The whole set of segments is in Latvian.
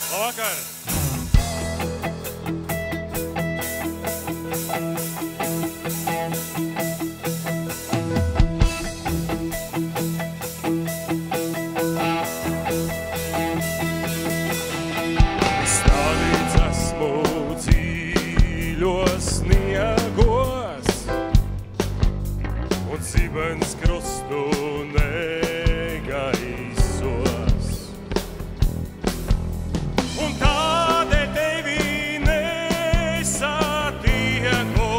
Labvakar! Stādīts esmu dziļos sniegos un zibens krustu negaisos. Un tādēļ tevi nesatieku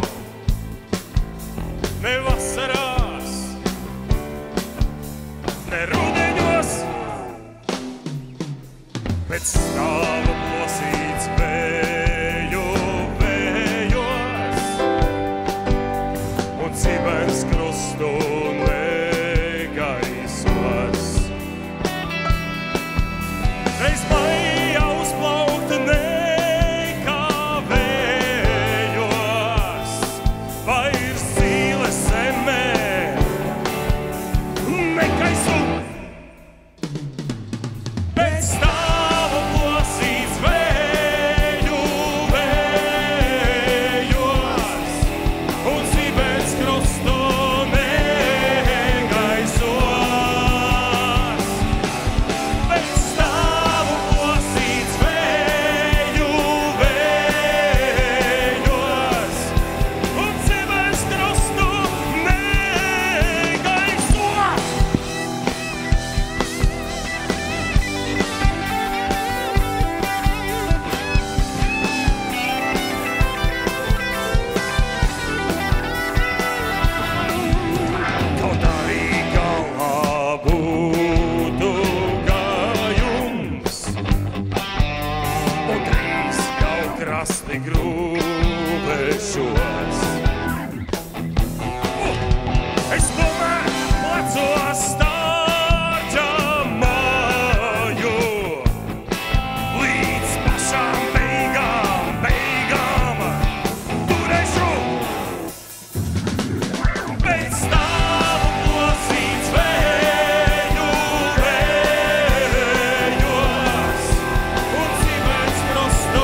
ne vasarās, ne rudeņos, bet stāvu plosīts vēju vējos un zibens krustu negaisos. Reiz maijā uzplaukt nekavējos, vairs zīle zemē nekaisu, bet stāvu plosīts vēju vējos un zibens krustu negaisos. Bet stāvu plosīts vēju vējos un zibens krustu negaisos. Kaut arī galvā būtu gājums un drīz jau krasti grūvešos, es tomēr plecos stārķamāju līdz pašām beigām turēšu. Bet stāvu plosīts vēju vējos un zibens krustu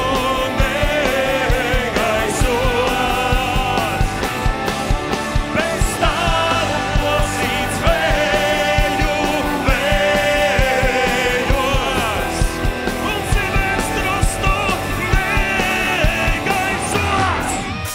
negaisos. Bet stāvu plosīts vēju vējos un zibens krustu negaisos.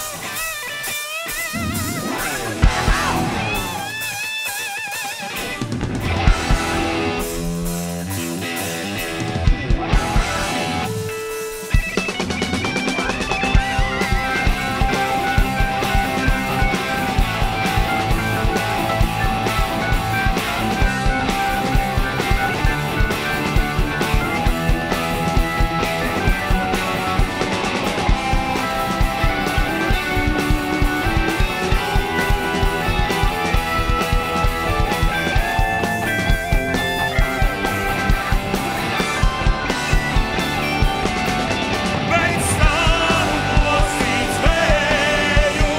Bet stāvu plosīts vēju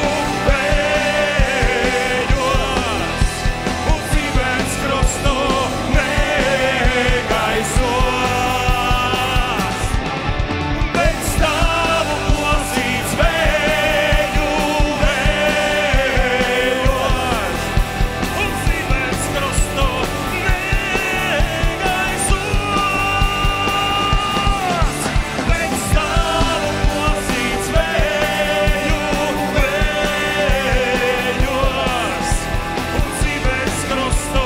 vējos un zibens krustu negaisos. Bet stāvu plosīts vēju vējos un zibens krustu negaisos. Bet stāvu plosīts vēju vējos un zibens krustu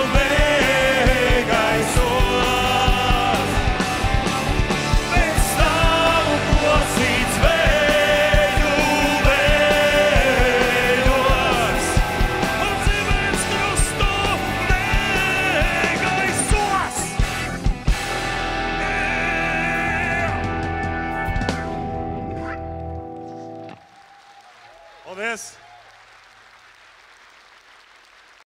negaisos. Bet stāvu plosīts vēju vējos un zibens krustu negaisos. Paldies!